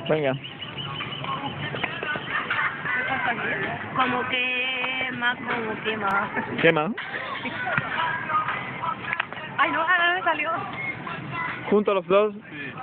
Venga. Como que más, como que más. ¿Qué más? Ay, no, ahora me salió. Junto los dos. Sí.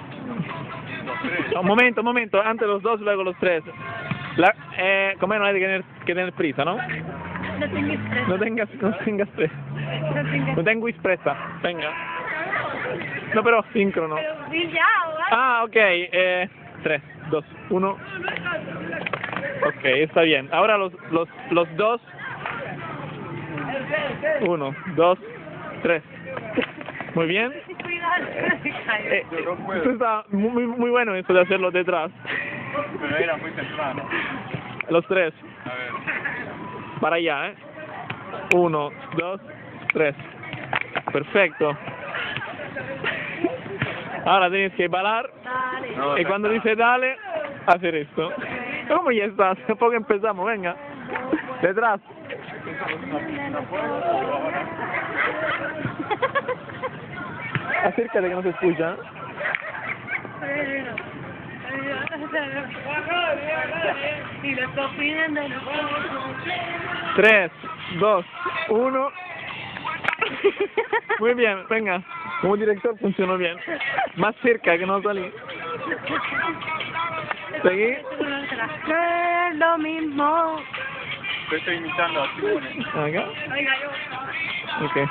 Un momento, antes los dos, luego los tres. Como no hay que tener prisa, ¿no? No tengo estrés. No tengas prisa. No tengo prisa. Venga. No, pero síncrono. Pero sí, ya, ¿vale? Ah, ok. 3, 2, 1. Ok, está bien. Ahora los dos. 1, 2, 3. Muy bien. Esto está muy bueno esto de hacerlo detrás. Pero era muy temprano. Los tres. A ver. Para allá, 1, 2, 3. Perfecto. Ahora tienes que bailar. Dale. No, Y cuando dice dale, hacer esto. ¿Cómo ya estás? Poco empezamos, venga. Detrás. Acércate que no se escucha. Y lo estoy pidiendo de nuevo. 3, 2, 1. Muy bien, venga. Como director funcionó bien. Más cerca que no salí. Seguí. No es lo mismo. Yo estoy imitando a Simone. Acá. Oiga, yo. Ok.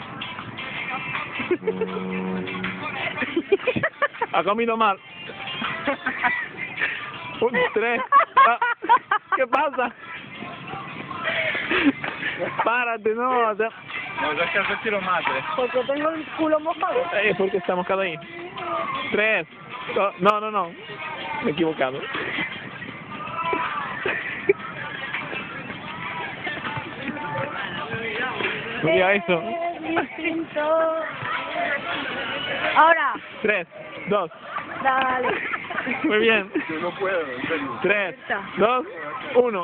Ha comido mal. 1, 3. ¿Qué pasa? Párate, no. No, yo es que retiro madre. Porque tengo el culo mojado. Porque está mojado ahí. 3. No. Me he equivocado. Mira eso. Es distinto. Ahora. 3, 2. Dale. Muy bien. Yo no puedo, en serio. 3, 2, 1.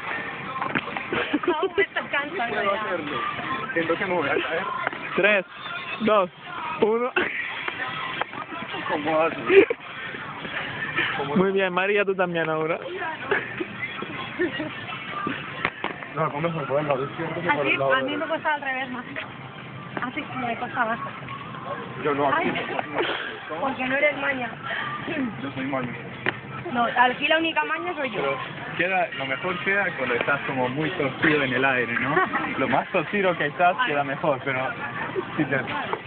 Aún me está cansando Puedo ya. hacerlo. Siento que me voy a caer. 3, 2, 1. ¿Cómo haces? Muy bien, María, tú también ahora. No, ¿cómo se puede el lado izquierdo que por Así, el lado a mí me derecho? cuesta al revés más. Así me cuesta más. Yo no, aquí. Ay, porque no eres maña. Yo soy malo. No, aquí la única maña soy yo. Pero lo mejor queda cuando estás como muy torcido en el aire, ¿no? Lo más torcido que estás queda mejor, pero si te